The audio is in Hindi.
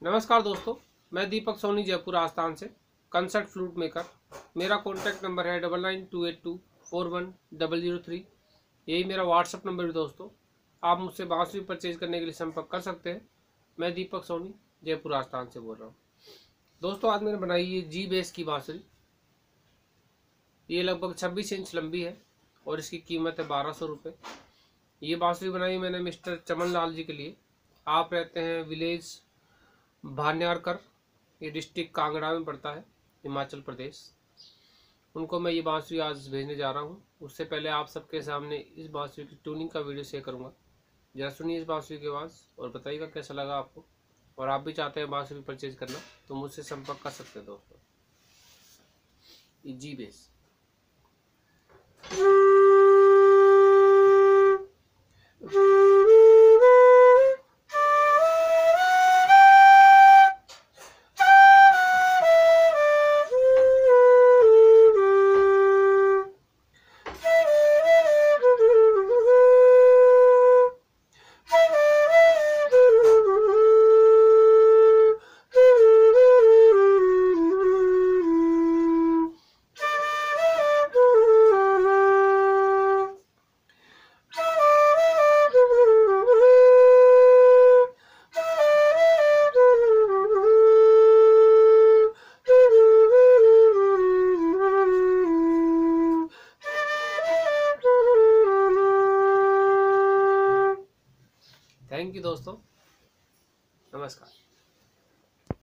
नमस्कार दोस्तों, मैं दीपक सोनी जयपुर आस्थान से कंसर्ट फ्लूट मेकर। मेरा कॉन्टैक्ट नंबर है 9928241003। यही मेरा व्हाट्सअप नंबर है दोस्तों। आप मुझसे बांसुरी परचेज करने के लिए संपर्क कर सकते हैं। मैं दीपक सोनी जयपुर आस्थान से बोल रहा हूँ। दोस्तों, आज मैंने बनाई ये जी बेस की बांसुरी। ये लगभग 26 इंच लंबी है और इसकी कीमत है 1200 रुपये। ये बांसुरी बनाई मैंने मिस्टर चमन लाल जी के लिए। आप रहते हैं विलेज भान्यारकर, ये डिस्ट्रिक्ट कांगड़ा में पड़ता है, हिमाचल प्रदेश। उनको मैं ये बांसुरी आज भेजने जा रहा हूँ। उससे पहले आप सबके सामने इस बांसुरी की ट्यूनिंग का वीडियो शेयर करूँगा। जरा सुनिए इस बांसुरी की आवाज़ और बताइएगा कैसा लगा आपको। और आप भी चाहते हैं बांसुरी परचेज करना तो मुझसे संपर्क कर सकते हैं दोस्तों। ये जी बेस। थैंक यू दोस्तों, नमस्कार।